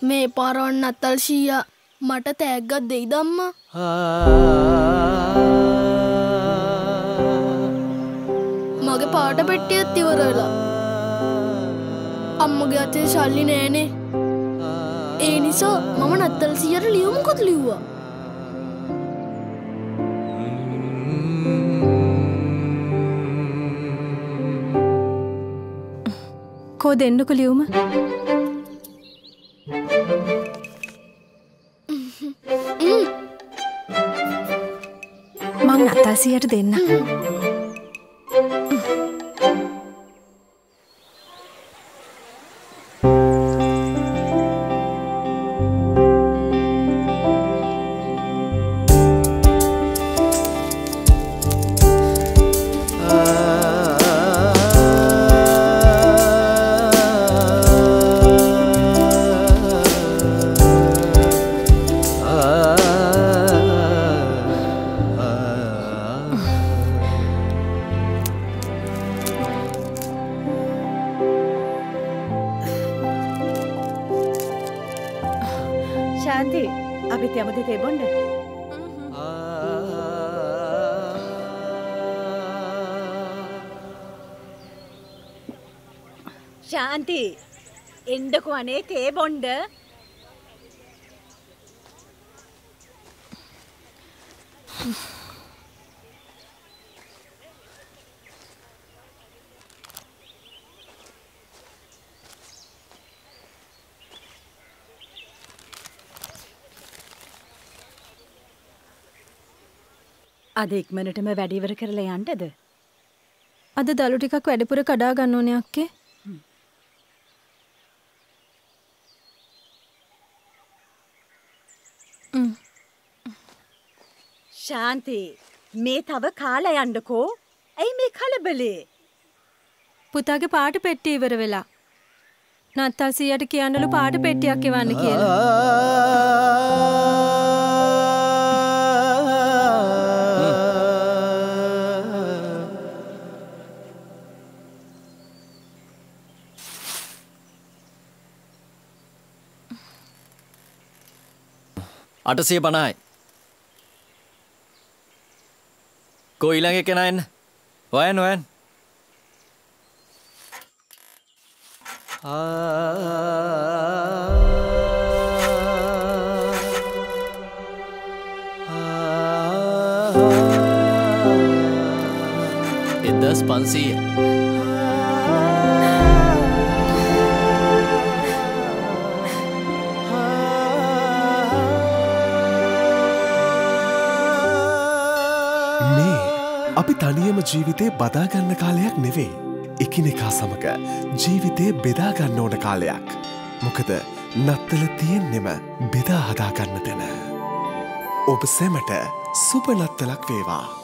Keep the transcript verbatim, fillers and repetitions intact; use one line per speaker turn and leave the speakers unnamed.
මේ පාරවන් නත්තල් සීයා මට තෑග්ගක් දෙයිද අම්මා? මගේ පාට පෙට්ටියත් ඉවර වෙලා. අම්මගේ අතේ සල්ලි නෑනේ. ඒ නිසා මම නත්තල් සීයාට ලියුමකුත් ලිව්වා.
කෝ දෙන්නකෝ ලියුම? මං නත්තල් සීයාට දෙන්න.
ශාන්ති අපිත් යමුද තේ බොන්න? ශාන්ති එන්නකෝ අනේ තේ බොන්න. අද ඉක්මනටම වැඩ ඉවර කරලා යන්නද?
අද දලු ටිකක් වැඩිපුර කඩා ගන්න ඕනේ අක්කේ.
ශාන්ති මේ තව කාලා යන්නකෝ. ඇයි මේ කලබලේ?
පුතාගේ පාට පෙට්ටිය ඉවර වෙලා. නත්තල් සීයාට කියන්නලු පාට පෙට්ටියක් එවන්න කියලා.
අටසිය පනහයි. කෝ ඊළඟ කෙනා එන්න. හොයන්න හොයන්න. එදස් පන්සීය.
අපි තනියම ජීවිතේ බදාගන්න කාලයක් නෙවෙයි. එකිනෙකා සමග ජීවිතේ බෙදාගන්න ඕන කාලයක්. මොකද නත්තල තියෙන්නෙම බෙදා හදාගන්න තැන. ඔබ සැමට සුබ නත්තලක් වේවා.